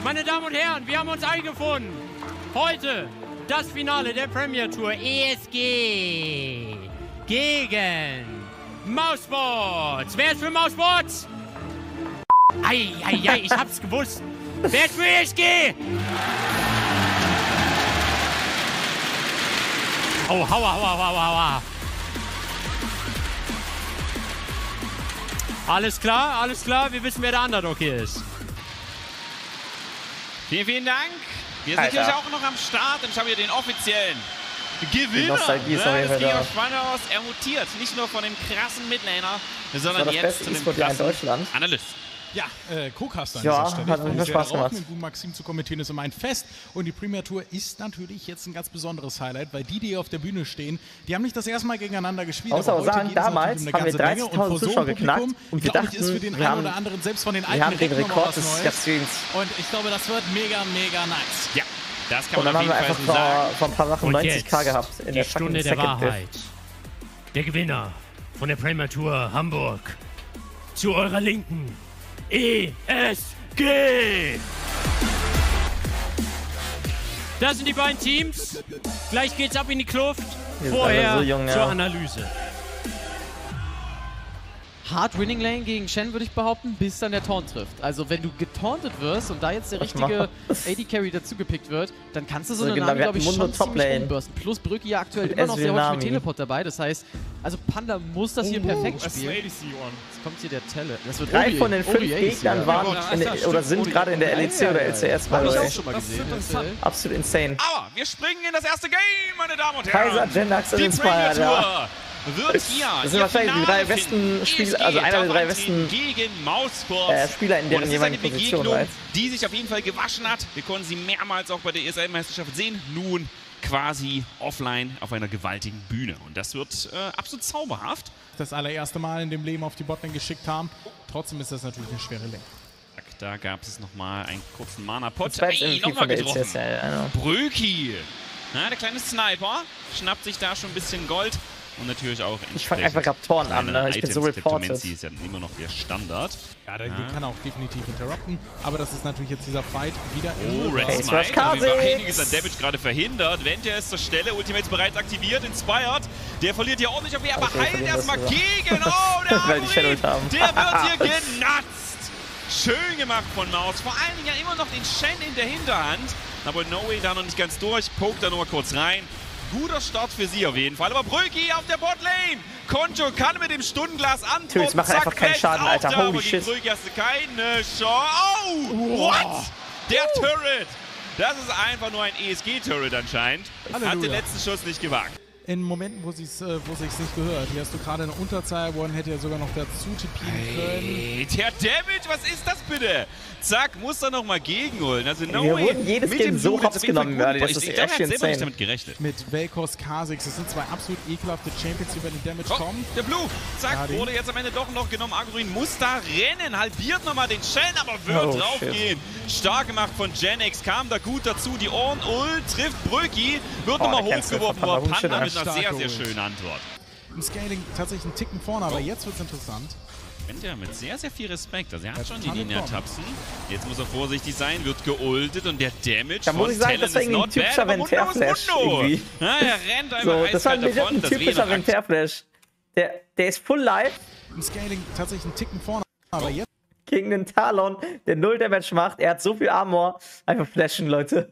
Meine Damen und Herren, wir haben uns eingefunden. Heute das Finale der Premier Tour ESG gegen Mousesports. Wer ist für Mousesports? Ich hab's gewusst. Wer ist für ESG? Oh, hauer. Alles klar, wir wissen, wer der Underdog hier ist. Vielen Dank. Wir sind natürlich auch noch am Start und ich habe hier den offiziellen Gewinner. Das Nostalgie ist auf jeden Fall da. Er mutiert nicht nur von dem krassen Midlaner, sondern das jetzt zu dem krassen Deutschland. Analyst. Ja, Co-Caster an ja, dieser Stelle. hat mir Spaß gemacht. Mit Boom Maxim zu kommentieren ist immer ein Fest. Und die Premier Tour ist natürlich jetzt ein ganz besonderes Highlight, weil die hier auf der Bühne stehen, die haben nicht das erste Mal gegeneinander gespielt. Ich muss aber sagen, damals haben wir 30.000 Zuschauer geknackt und wir dachten, ist für den einen oder anderen, selbst von den alten wir haben den Rekord des Jahrzehnts. Und ich glaube, das wird mega nice. Ja, das kann man auf jeden Fall so sagen. Vor ein paar Wochen 90k gehabt in der Stunde der Wahrheit. Der Gewinner von der Premier Tour Hamburg. Zu eurer Linken. ESG! Das sind die beiden Teams. Gleich geht's ab in die Kluft. Vorher zur Analyse. Hard Winning Lane gegen Shen, würde ich behaupten, bis dann der Taunt trifft. Also wenn du getauntet wirst und da jetzt der richtige AD-Carry dazugepickt wird, dann kannst du so eine Nami, glaube ich, schon ziemlich umbürsten. Plus Brücke ja aktuell immer noch sehr häufig mit Teleport dabei. Das heißt, also Panda muss das hier perfekt spielen. Jetzt kommt hier der Tele. 3 von den 5 Gegnern waren oder sind gerade in der LEC oder LCS. Habe ich auch schon mal gesehen. Absolut insane. Aber wir springen in das erste Game, meine Damen und Herren. Kaiser, Gennax und Inspire. Wird hier das sind wahrscheinlich die 3 besten Spieler, also einer der 3 besten Spieler in deren jeweiligen Position. Die sich auf jeden Fall gewaschen hat. Wir konnten sie mehrmals auch bei der ESL-Meisterschaft sehen. Nun quasi offline auf einer gewaltigen Bühne. Und das wird absolut zauberhaft. Das allererste Mal in dem Leben auf die Botlane geschickt haben. Trotzdem ist das natürlich eine schwere Lane. Da gab es nochmal einen kurzen Mana-Pot. Nochmal getroffen. Bröki. Na, der kleine Sniper schnappt sich da schon ein bisschen Gold. Und natürlich auch ich fange einfach Raptoren an, ne? Ich bin so reported. Ist ja immer noch der Standard. Ja, der kann auch definitiv interrupten. Aber das ist natürlich jetzt dieser Fight wieder im Red Smite. Einiges an Damage gerade verhindert. Ventia ist zur Stelle. Ultimates bereits aktiviert. Inspired. Der verliert hier ordentlich auf aber heilt erstmal gegen. Oh, der Amri, der wird hier genutzt. Schön gemacht von Maus. Vor allen Dingen ja immer noch den Shen in der Hinterhand. Aber No Way da noch nicht ganz durch. Pokt da nochmal kurz rein. Guter Start für sie auf jeden Fall. Aber Bröki auf der Botlane. Konjo kann mit dem Stundenglas antworten. Das macht einfach keinen Schaden, Alter. Holy shit. Bröki hast du keine Chance. Oh, what? Der Turret. Das ist einfach nur ein ESG-Turret anscheinend. Halleluja. Hat den letzten Schuss nicht gewagt. In Momenten, wo sich's nicht gehört. Hier hast du gerade eine Unterzahl, One hätte ja sogar noch dazu tippen können. Der Damage, was ist das bitte? Zack, muss er nochmal gegenholen. Also no wir way. Wurden jedes Game so hops genommen, Mörder. Das ist echt insane. Nicht damit gerechnet. Mit Vel'Koz, Kha'Zix, das sind 2 absolut ekelhafte Champions, die über den Damage kommen. Der Blue, zack, wurde jetzt am Ende doch noch genommen. Agruin muss da rennen, halbiert nochmal den Shen, aber wird draufgehen. Stark gemacht von Gennax, kam da gut dazu. Die Ult trifft Bröki, wird nochmal hochgeworfen. Panda mit einer sehr schönen Antwort. Im Scaling tatsächlich einen Ticken vorne, aber jetzt wird es interessant. Ventia mit sehr viel Respekt. Also er hat schon die Linia-Tapsen. Jetzt muss er vorsichtig sein, wird geultet und der Damage da muss ich sagen, das war irgendwie ein typischer Venter-Flash irgendwie. Ja, er rennt einfach so, das war ein typischer Venter-Flash. Der ist full life. Im Scaling tatsächlich einen Ticken vorne, aber jetzt gegen den Talon, der 0 Damage macht. Er hat so viel Armor. Einfach flashen, Leute.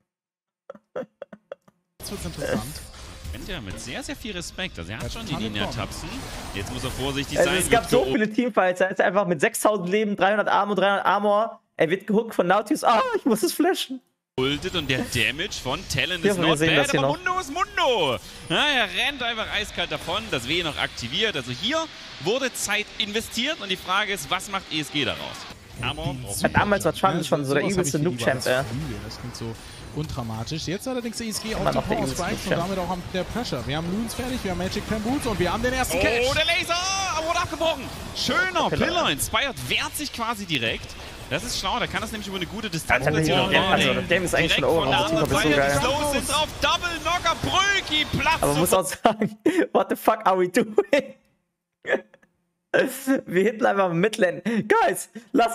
Jetzt wird's interessant. Ventia mit sehr viel Respekt. Also er hat schon die Linia-Tapsen. Jetzt muss er vorsichtig sein. Es gab so viele Teamfights. Er ist einfach mit 6000 Leben, 300 Armor. Er wird gehuckt von Nautilus. Ah, ich muss es flashen. Und der Damage von Talon ist not bad, aber Mundo ist Mundo. Ja, er rennt einfach eiskalt davon. Das W noch aktiviert. Also hier wurde Zeit investiert. Und die Frage ist, was macht ESG daraus? Aber damals war Trundle schon so der übelste Noob-Champ. Das klingt so undramatisch. Jetzt allerdings der ESG auf die Power Strikes und damit auch der Pressure. Wir haben Loons fertig, wir haben Magic Pen Boots und wir haben den ersten Catch. Oh, der Laser! Er wurde abgebrochen. Schöner Pillar. Inspired wehrt sich quasi direkt. Das ist schlau, da kann das nämlich über eine gute Distanz platzieren. Also, der ist eigentlich schon over. Die Slows sind drauf. Double Knocker, Bröki, Platz. Aber man muss auch sagen, what the fuck are we doing? Wir hitten einfach Midlane. Guys,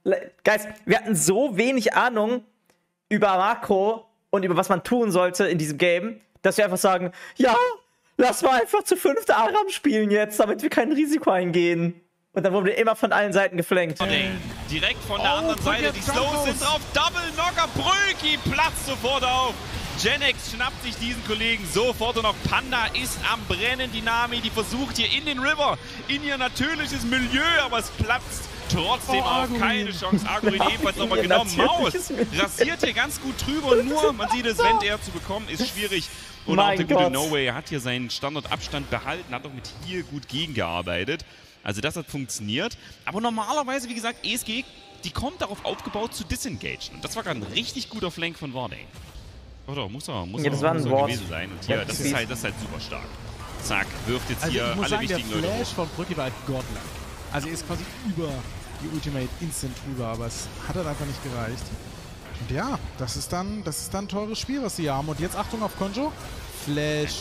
Guys, wir hatten so wenig Ahnung über Makro und über was man tun sollte in diesem Game, dass wir einfach sagen, ja, lass mal einfach zu 5. Aram spielen jetzt, damit wir kein Risiko eingehen. Und dann wurden wir immer von allen Seiten geflankt. Direkt von der anderen Seite, die Slows sind drauf, Double Knocker, Bröki platzt sofort auf. Genex schnappt sich diesen Kollegen sofort und auch Panda ist am Brennen. Die Nami, die versucht hier in den River, in ihr natürliches Milieu, aber es platzt trotzdem auch keine Chance. Arguin ebenfalls nochmal genommen. Maus rasiert hier ganz gut drüber, nur man sieht es, wenn der zu bekommen ist, schwierig. Und auch der gute No Way hat hier seinen Standardabstand behalten, hat auch mit Heal gut gegengearbeitet. Also das hat funktioniert. Aber normalerweise, wie gesagt, ESG, die kommt darauf aufgebaut zu disengagen. Und das war gerade ein richtig guter Flank von Warday. Oder muss er gewesen sein. Und hier, das ist halt super stark. Zack, wirft jetzt hier alle wichtigen Leute hoch. Der Flash von Brücki war halt godlike. Also er ist quasi über die Ultimate instant drüber, aber es hat halt einfach nicht gereicht. Und ja, das ist dann ein teures Spiel, was sie hier haben. Und jetzt Achtung auf Konjo. Flash,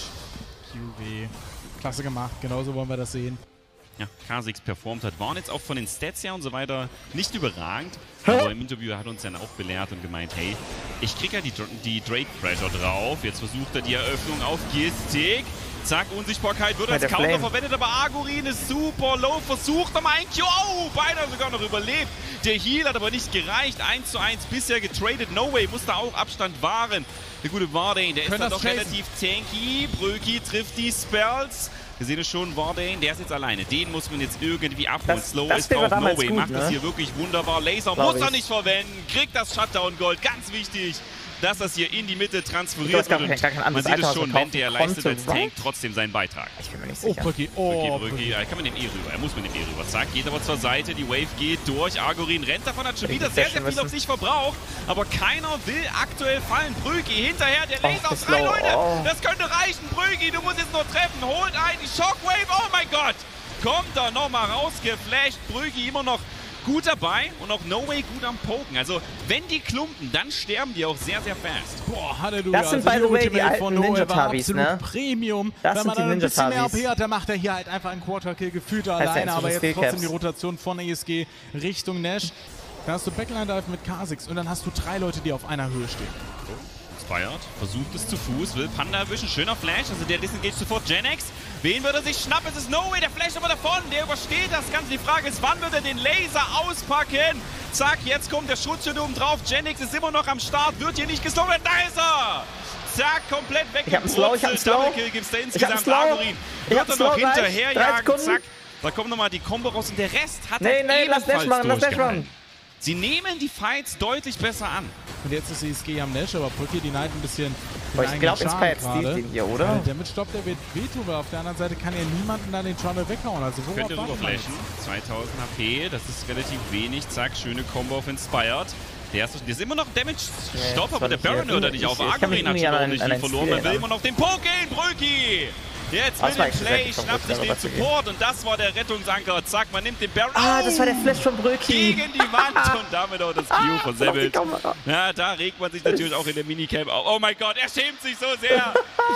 QW. Klasse gemacht, genauso wollen wir das sehen. Ja, Kha'Zix performt hat, waren jetzt auch von den Stats her und so weiter nicht überragend. Aber im Interview hat uns dann auch belehrt und gemeint, hey, ich krieg ja die Drake Pressure drauf. Jetzt versucht er die Eröffnung auf Gistik. Zack, Unsichtbarkeit wird als Counter verwendet, aber Arguin ist super low, versucht aber ein Q. Oh, beinahe sogar noch überlebt. Der Heal hat aber nicht gereicht. 1:1 bisher getradet. No Way muss da auch Abstand wahren. Der gute Warday, der ist dann doch relativ tanky. Bröki trifft die Spells. Wir sehen es schon, Warday, der ist jetzt alleine. Den muss man jetzt irgendwie abholen. Slow ist drauf. No Way macht das hier wirklich wunderbar. Laser muss er nicht verwenden. Kriegt das Shutdown-Gold. Ganz wichtig, dass das hier in die Mitte transferiert wird. Man sieht es schon, wenn der leistet als Tank trotzdem seinen Beitrag. Ich bin mir nicht sicher. Brücki. Brücki. Ja, kann man den rüber. Er muss mit dem rüber. Zack, geht aber zur Seite. Die Wave geht durch. Arguin rennt davon, hat schon wieder sehr viel auf sich verbraucht. Aber keiner will aktuell fallen. Brücki hinterher. Der Laser auf 3 Leute. Das könnte reichen. Brücki, du musst jetzt nur treffen. Holt ein. Die Shockwave. Oh mein Gott. Kommt da nochmal rausgeflasht. Brücki immer noch gut dabei und auch No Way gut am Poken. Also, wenn die klumpen, dann sterben die auch sehr, sehr fast. Boah, Halleluja. Das sind, by the way, die alten Ninja-Tabis, ne? Premium. Das Wenn man sind die ein bisschen mehr Ninja-Tabis. AP hat, dann macht er hier halt einfach einen Quarter-Kill gefühlt alleine. Aber jetzt trotzdem die Rotation von ESG Richtung Nash. Dann hast du Backline-Dive mit Kha'Zix und dann hast du 3 Leute, die auf einer Höhe stehen. Inspired, versucht es zu Fuß, will Panda erwischen, schöner Flash, also der disengage sofort Genex. Wen wird er sich schnappen? Es ist No Way, der flasht aber davon, der übersteht das Ganze. Die Frage ist, wann wird er den Laser auspacken? Zack, jetzt kommt der Schutzschild oben drauf, Genex ist immer noch am Start, wird hier nicht geslowt, da ist er! Zack, komplett weg. Ich hab einen Slow, Double-Kill gibt es da insgesamt. Arguin wird er noch hinterherjagen, zack. Da kommt nochmal die Combo raus und der Rest hat lass Dash machen. Sie nehmen die Fights deutlich besser an. Und jetzt ist ESG am Nash, aber Brücki denied ein bisschen. Ich glaube, Inspired steht den hier, oder? Der mit Stopp, der wird wehtun, aber auf der anderen Seite kann er niemanden dann den Trundle weghauen. Also könnte rüberflashen. 2000 HP, das ist relativ wenig. Zack, schöne Combo auf Inspired. Der ist immer noch Damage. Stopp, aber der Baron hört er nicht auf. Arguin hat schon ordentlich verloren. Man will immer noch den Poke gehen, Brücki! Jetzt mit dem Play schnappt sich den Support und das war der Rettungsanker. Zack, man nimmt den Baron. Das war der Flash von Bröki. Gegen die Wand und damit auch das Q versemmelt. Ja, da regt man sich natürlich auch in der Minicam auf. Oh mein Gott, er schämt sich so sehr.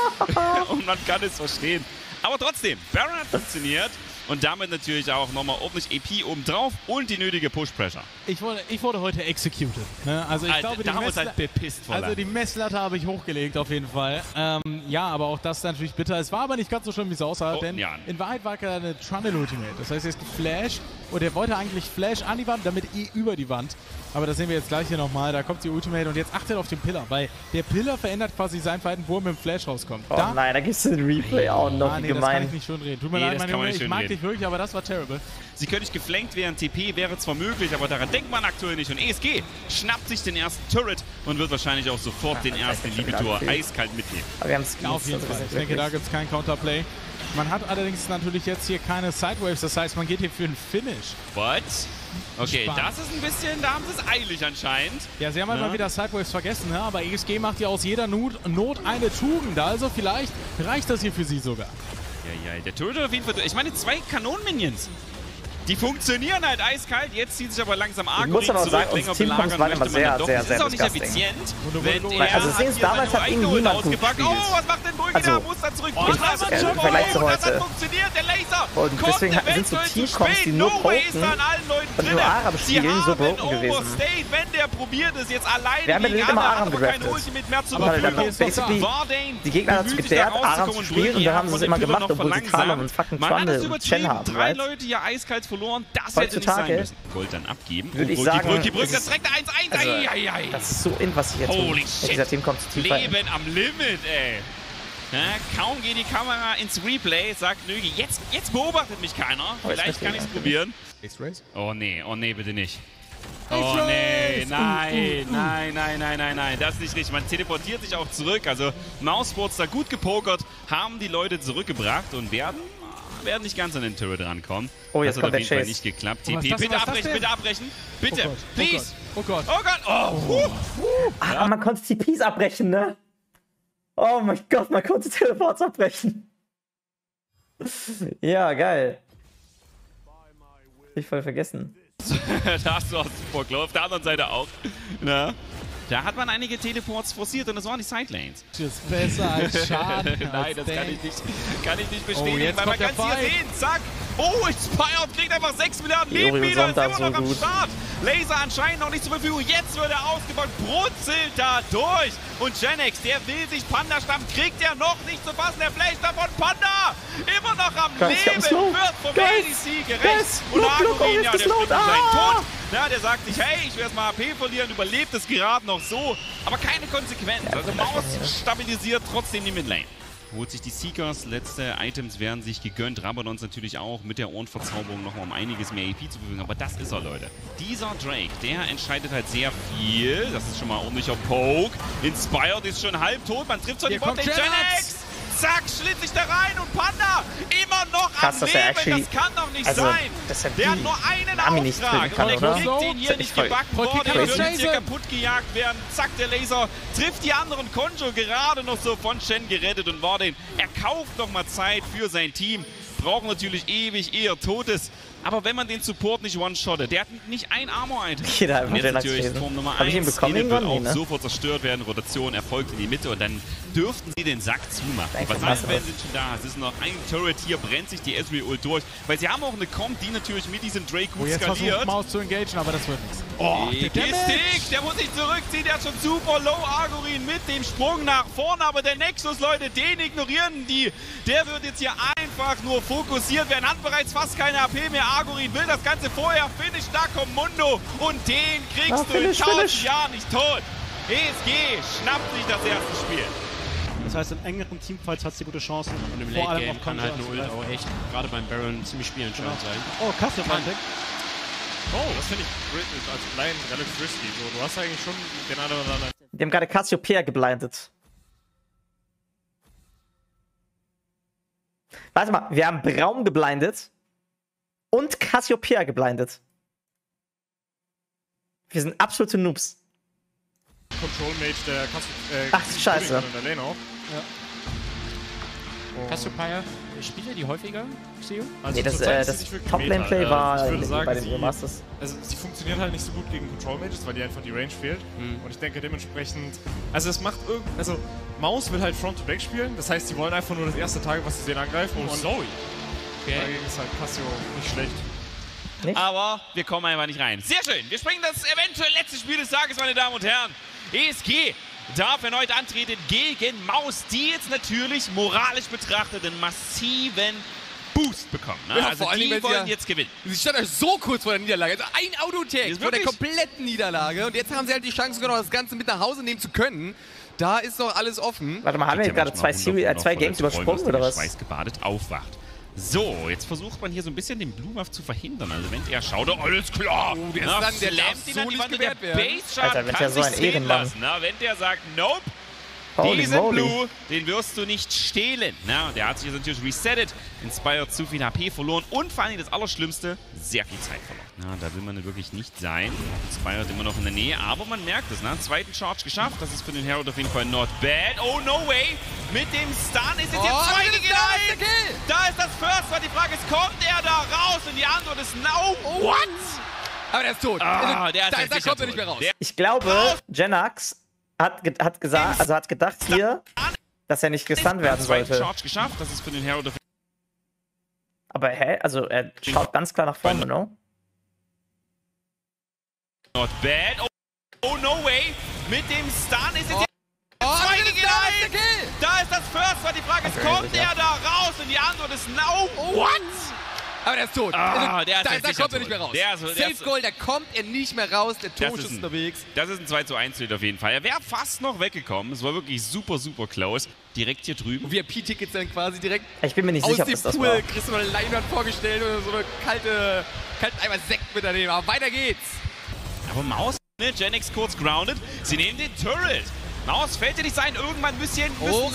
Und man kann es verstehen. Aber trotzdem, Baron hat funktioniert. Und damit natürlich auch nochmal ordentlich EP obendrauf und die nötige Push-Pressure. Ich wurde heute executed. Ne? Also ich glaube, die Messlatte habe ich hochgelegt auf jeden Fall. Ja, aber auch das ist natürlich bitter. Es war aber nicht ganz so schlimm, wie es aussah, denn in Wahrheit war er eine Trundle Ultimate. Das heißt, er ist geflasht und er wollte eigentlich Flash an die Wand, damit über die Wand. Aber das sehen wir jetzt gleich hier nochmal. Da kommt die Ultimate und jetzt achtet auf den Pillar, weil der Pillar verändert quasi sein Verhalten, wo er mit dem Flash rauskommt. Oh nein, da gibt es den Replay auch noch. Nee, das kann ich nicht schön reden. Tut mir leid, mein Junge, ich mag dich wirklich, aber das war terrible. Sie können nicht geflankt werden, TP wäre zwar möglich, aber daran denkt man aktuell nicht. Und ESG schnappt sich den ersten Turret und wird wahrscheinlich auch sofort den ersten Libitor eiskalt mitnehmen. Aber wir haben es auf jeden Fall. Ich denke, da gibt es kein Counterplay. Man hat allerdings natürlich jetzt hier keine Sidewaves, das heißt, man geht hier für einen Finish. What? Okay, das ist ein bisschen, da haben sie es eilig anscheinend. Ja, sie haben halt mal wieder Sidewaves vergessen, ne? Aber ESG macht ja aus jeder Not eine Tugend, also vielleicht reicht das hier für sie sogar. Ja, der Turret auf jeden Fall. Ich meine, 2 Kanonen-Minions. Die funktionieren halt eiskalt, jetzt zieht sich aber langsam Arguin zurück. Ich muss aber sagen, unsere Teamkomps waren immer sehr Das ist auch nicht effizient, wenn er also sehen damals hat ihn niemand gut gespielt. Oh, was macht denn Brügge da? Muss dann zurück. Im Vergleich zu heute. Das hat funktioniert, der Laser. Und deswegen sind so Teamkomps, die nur poken und nur Aram spielen, so broken gewesen. Wenn der probiert ist, jetzt alleine wir haben ja nicht immer Aram gedraftet. Aber dann basically die Gegner dazu gedehrt, Aram zu spielen und dann haben sie es immer gemacht, obwohl sie Talon und fucking Trundle und Chen haben. 3 Leute hier eiskalt verloren, das hätte nicht sein müssen. Gold dann abgeben. Würde ich sagen, die Brücke, das direkt 1-1. Also, das ist so in, was ich jetzt Holy shit. Dieser Team kommt zu tief Leben am Limit, ey. Ja, kaum geht die Kamera ins Replay, sagt Nögi, jetzt beobachtet mich keiner. Vielleicht kann ich es probieren. Oh nee, bitte nicht. Oh nee, nein, das ist nicht richtig. Man teleportiert sich auch zurück. Also Mousesports da gut gepokert, haben die Leute zurückgebracht und werden nicht ganz an den Turret rankommen. Oh, jetzt das kommt hat auf jeden der Fall Chase. nicht geklappt. TP, bitte abbrechen. Bitte, please. Oh Gott. Ah, man konnte TPs abbrechen, ne? Oh mein Gott, man konnte Teleports abbrechen. Ja, geil. Ich voll vergessen. Da hast du auch super Glow, auf der anderen Seite auch. Na? Da hat man einige Teleports forciert und das waren die Sidelanes. Das ist besser als Schaden. Nein, das kann ich nicht bestätigen, weil man kann es hier sehen. Zack. Oh, Inspired kriegt einfach 6 Milliarden Leben wieder. Ist immer noch am Start. Laser anscheinend noch nicht zur Verfügung. Jetzt wird er ausgebaut. Brutzelt da durch. Und Genex, der will sich Panda stammen. Kriegt er noch nicht zu fassen. Der Flash davon. Panda immer noch am Leben. Wird vom ADC gerecht. Und Arguin, ja, der springt seinen Tod. Ja, der sagt sich, hey, ich will erstmal AP verlieren, überlebt es gerade noch so. Aber keine Konsequenz. Also Maus stabilisiert trotzdem die Midlane. Holt sich die Seekers, letzte Items werden sich gegönnt. Rabadons natürlich auch mit der Ohrenverzauberung nochmal um einiges mehr AP zu bewegen. Aber das ist er, Leute. Dieser Drake, der entscheidet halt sehr viel. Das ist schon mal ordentlicher Poke. Inspired ist schon halbtot. Man trifft schon die Botlane. Genex! Zack, schlitzt sich da rein und Panda immer noch krass, am Leben. Das kann doch nicht sein. Der hat nur einen Auftrag und der kriegt den hier nicht gebacken worden. Der wird jetzt hier kaputt gejagt werden. Zack, der Laser trifft die anderen. Conjo gerade noch so von Shen gerettet und Warden. Er kauft noch mal Zeit für sein Team. Braucht natürlich ewig eher Totes. Aber wenn man den Support nicht one-shottet, der hat nicht ein Armor-Item. Jeder und jetzt natürlich Turm Nummer 1. Ede wird auch sofort zerstört werden. Rotation erfolgt in die Mitte und dann dürften sie den Sack zumachen. Was Wellen sind schon da. Es ist noch ein Turret hier, brennt sich die Ezreal-Ult durch. Weil sie haben auch eine Comp, die natürlich mit diesem Drake gut skaliert. Maus zu engagen, aber das wird nichts. Oh, der muss sich zurückziehen. Der hat schon super low Arguin mit dem Sprung nach vorne. Aber der Nexus, Leute, den ignorieren die. Der wird jetzt hier einfach nur fokussiert werden. Hat bereits fast keine AP mehr. Arguin will das Ganze vorher finishen. Da kommt Mundo und den kriegst du in 1000 Jahren nicht tot. ESG schnappt sich das erste Spiel. Das heißt, in engeren Teamfights hat sie gute Chancen. Und im Late Game kann halt eine Ult auch echt, gerade beim Baron, ziemlich spielentscheidend sein. Oh, Cassiopeia. Oh, das finde ich als Blind relativ risky. So, du hast eigentlich schon den einen oder anderen. Die haben gerade Cassiopeia geblindet. Warte mal, wir haben Braum geblindet und Cassiopeia geblindet. Wir sind absolute Noobs. Control Mage, der ach, scheiße. In der Lane auch. Ja. Cassiopeia, spielt ihr die häufiger, Xio? Also nee, das Top-Lane-Play war bei den Masters. Also sie funktioniert halt nicht so gut gegen Control Mages, weil die einfach die Range fehlt. Und ich denke dementsprechend, also es macht irgendwie, also Maus will halt Front-to-Back spielen, das heißt, sie wollen einfach nur das erste Target, was sie sehen, angreifen. Oh, und sorry. Okay. Dagegen ist halt Cassio nicht schlecht. Nicht? Aber wir kommen einfach nicht rein. Sehr schön, wir springen das eventuell letzte Spiel des Tages, meine Damen und Herren. ESG darf erneut antreten gegen Maus, die jetzt natürlich moralisch betrachtet einen massiven Boost bekommen. Ne? Ja, also vor allem, die wollen jetzt gewinnen. Sie stand euch so kurz vor der Niederlage. Also ein Autotag vor der kompletten Niederlage. Und jetzt haben sie halt die Chance, genau das Ganze mit nach Hause nehmen zu können. Da ist doch alles offen. Warte mal, haben wir jetzt gerade zwei Games übersprungen oder was? Schweißgebadet aufwacht. So, jetzt versucht man hier so ein bisschen den Blue Buff zu verhindern. Also wenn er schaut, alles klar. Oh, der ist dann, der darf so nicht gewährt werden. Alter, wenn der so ein Ehrenmann. Wenn der sagt, nope, diesen Blue, den wirst du nicht stehlen. Na, der hat sich jetzt natürlich resettet, Inspired zu viel HP verloren und vor allem das Allerschlimmste, sehr viel Zeit verloren. Na, da will man wirklich nicht sein. Spired immer noch in der Nähe, aber man merkt es, ne? Zweiten Charge geschafft. Das ist für den Herald auf jeden Fall not bad. Oh, no way! Mit dem Stun ist es jetzt 2 gegen 1! Da ist das First, weil die Frage ist, kommt er da raus? Und die Antwort ist no! What? Aber der ist tot. Ah, da kommt er nicht mehr raus. Ich glaube, Genax hat gedacht hier, dass er nicht gestunt werden sollte. Charge geschafft. Das ist für den Herald auf Aber hä? Also er schaut ganz klar nach vorne, no? Not bad. Oh, no way. Mit dem Stun ist es jetzt 2 gegen 1. Da ist das First, weil die Frage ist, kommt er da raus? Und die Antwort ist no. What? Aber der ist tot. Da kommt er nicht mehr raus. Safe Goal, da kommt er nicht mehr raus. Der Toast ist unterwegs. Das ist ein 2:1 auf jeden Fall. Er wäre fast noch weggekommen. Es war wirklich super, super close. Direkt hier drüben. VIP-Tickets dann quasi direkt ich bin mir nicht sicher, ob das Pool. war. Kriegst du mal eine Leinwand vorgestellt oder so eine kalten Eimer Sekt mit daneben. Aber weiter geht's. Aber Maus, ne? Genax kurz grounded. Sie nehmen den Turret. Maus fällt dir nicht sein. Irgendwann müssen sie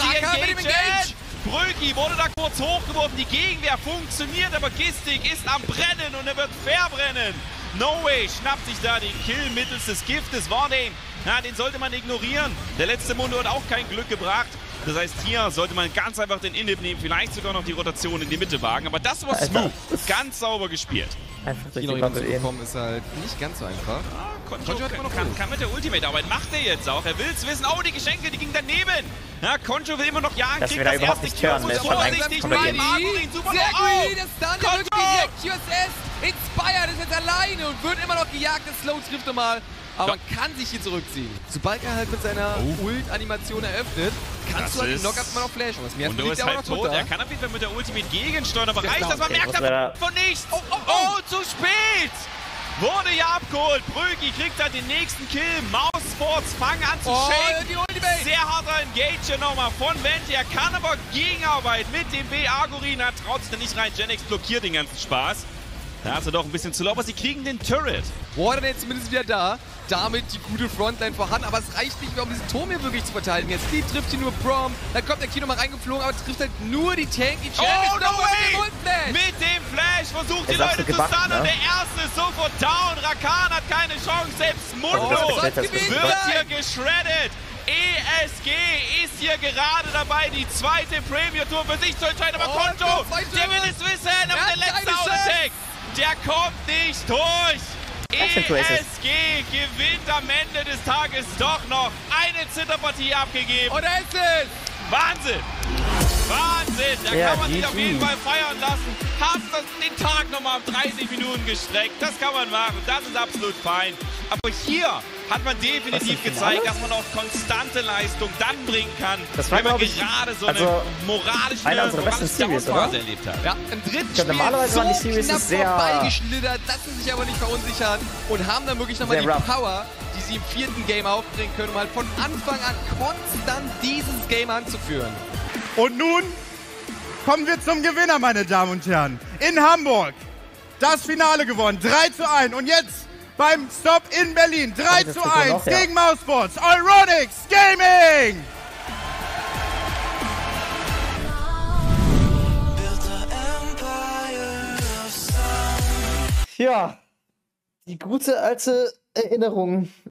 engage. Bröki wurde da kurz hochgeworfen. Die Gegenwehr funktioniert, aber Gistik ist am Brennen und er wird verbrennen. No Way schnappt sich da den Kill mittels des Giftes. Warning. Na, den sollte man ignorieren. Der letzte Mundo hat auch kein Glück gebracht. Das heißt, hier sollte man ganz einfach den Inhib nehmen, vielleicht sogar noch die Rotation in die Mitte wagen. Aber das war smooth. Ganz sauber gespielt. Einfach hier noch jemand zu bekommen ist halt nicht ganz so einfach. Konjo kann mit der Ultimate arbeiten. Macht er jetzt auch. Er will es wissen. Oh, die Geschenke, die gingen daneben. Ja, Konjo will immer noch jagen. Das wird er überhaupt nicht hören. Der ist vorsichtig beim Agurin. Super. Sehr gut. Das Stun wird direkt. QSS Inspired ist jetzt alleine und wird immer noch gejagt. Das Slow trifft nochmal. Aber man kann sich hier zurückziehen. Sobald er halt mit seiner Ult-Animation eröffnet, kannst du halt den Knockup mal noch flashen. Und du bist halt tot. Er kann auf jeden Fall mit der Ultimate gegensteuern, aber reicht das? Man merkt davon nichts. Oh, zu spät! Wurde ja abgeholt. Bröki kriegt halt den nächsten Kill. Mousesports fangen an zu shaken. Sehr harter Engage hier nochmal von Venti. Er kann aber Gegenarbeit mit dem B-Agurin. Er traut sich da nicht rein. Genax blockiert den ganzen Spaß. Da ist er doch ein bisschen zu laut, aber sie kriegen den Turret. Warden jetzt zumindest wieder da. Damit die gute Frontline vorhanden, aber es reicht nicht mehr, um diesen Turm hier wirklich zu verteidigen. Jetzt trifft hier nur Braum. Dann kommt der Kino mal reingeflogen, aber trifft halt nur die Tanky Champions. Oh, no way! Mit dem Flash versucht die Leute zu stunnen und der erste ist sofort down. Rakan hat keine Chance, selbst Mundo wird hier geschreddet. ESG ist hier gerade dabei, die zweite Premier Tour für sich zu entscheiden. Aber Konjo, der will es wissen, aber der letzte Auto-Tag, der kommt nicht durch. ESG gewinnt am Ende des Tages doch noch eine Zitterpartie abgegeben. Und da ist es! Wahnsinn! Wahnsinn! Da kann man sich auf jeden Fall feiern lassen. Haben den Tag nochmal um 30 Minuten gestreckt. Das kann man machen. Das ist absolut fein. Aber hier hat man definitiv gezeigt, dass man auch konstante Leistung dann bringen kann, das war, wenn man gerade so eine moralische Downphase erlebt hat. Ja, im dritten Spiel normalerweise waren die Series sehr vorbeigeschlittert, lassen sich aber nicht verunsichern und haben dann wirklich nochmal die Power, die sie im vierten Game aufbringen können, um halt von Anfang an konstant dieses Game anzuführen. Und nun kommen wir zum Gewinner, meine Damen und Herren. In Hamburg das Finale gewonnen, 3:1 und jetzt beim Stop in Berlin, 3:1 gegen Mousesports, Euronics Gaming! Ja, die gute alte Erinnerung